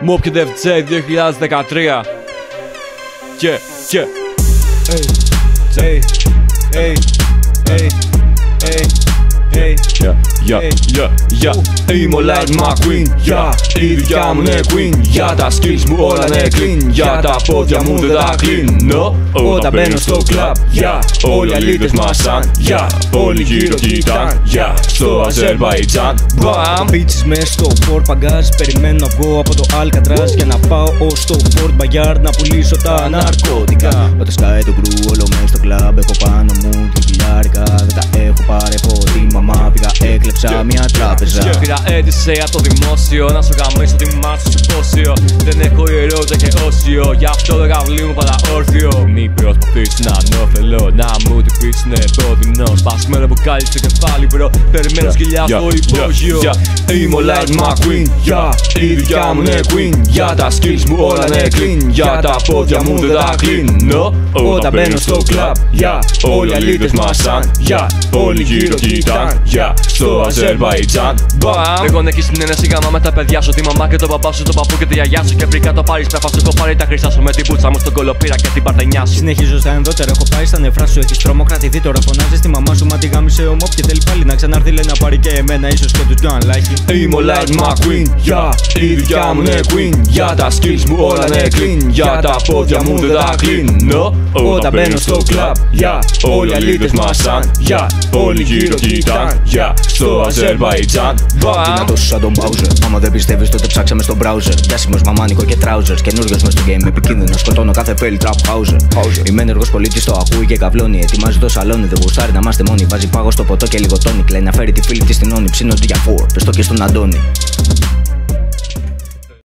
Mob και DJ 2013. Και Είμαι ο Light McQueen, η δουλειά μου είναι queen. Για τα skills μου όλα είναι clean. Για τα πόδια μου δεν τα κλείνω όταν μπαίνω στο club. Όλοι οι αλήτες μασάν, όλοι γύρω κοιτάν. Στο Αζερβαϊτζάν Bitches μες στο Fort Pagaz. Περιμένω να βγω από το Alcatraz για να πάω ως το Fort Bayard να πουλήσω τα ναρκώτικα. Όταν σκάει το κρου όλο μες στο club, έχω πάνω μου 2.000. Δεν τα έχω πάρει από τη μαμά, πήγα έκλεψα μια τράπεζα. Και πήρα αίτηση από το δημόσιο να σου γαμίσω τη μάτια σου πόσιο. Δεν έχω ιερότητα και όσιο, γι' αυτό το γαβλί μου πάντα όρθιο. Μη προσπαθείς να ανώφελω, να μου τυπήσουνε πόδινο. Σπασμένο που κάλυψε το κεφάλι μπρο, περιμένω σκυλιά στο υπόγειο. Είμαι ο Light McQueen, η δουλειά μου είναι queen. Για τα skills μου όλα είναι clean. Για τα πόδια μου δεν τα κλείνω όταν μπαίνω στο club. Όλοι οι αλήτες μασάν, όλοι γύρω κοιτάν. Στο Αζερβαϊτζάν εγώ εκεί στην ένεση γάμα με τα παιδιά σου, τη μαμά και τον μπαμπά σου, τον παππού και τη γιαγιά σου. Και βρήκα το πάρεις πέφα σου, έχω πάρει τα χρυσά σου με την πουτσα μου στον κολοπήρα και την παρτενιά σου. Συνεχίζω στα ενδότερα, έχω πάει στα νεφρά σου. Έχεις τρομοκρατηθεί, τώρα φωνάζεις τη μαμά σου. Μα τη γάμισε ο Mob και θέλει πάλι να ξανάρθει, λέει να πάρει και εμένα, ίσως και τους δυο αν λάχει. Είμαι ο Light McQueen, η δουλειά μου είναι queen. Για τα skills μου όλα είναι clean. Για τα πόδια μου δεν τα κλείνω όταν μπαίνω στο club. Όλοι οι αλήτες μασάν, όλοι γύρω κοιτάν. Στο Αζερβαϊτζάν Δυνατός σαν τον Bowser. Άμα δεν πιστεύεις τότε ψάξαμε στο browser. Διάσημος μαμάνικο και trousers. Καινούριος μες στο game επικίνδυνο. Σκοτώνω κάθε πέλη trap houser. Είμαι ενεργός πολίτης, το ακούει και καυλώνει. Ετοιμάζει το σαλόνι, δεν γουστάρει να είμαστε μόνοι. Βάζει πάγο στο ποτό και λίγο τόνι. Κλαίει να φέρει τη φίλη της στην όνη. Ψήνονται για 4, πες το και στον Αντώνη.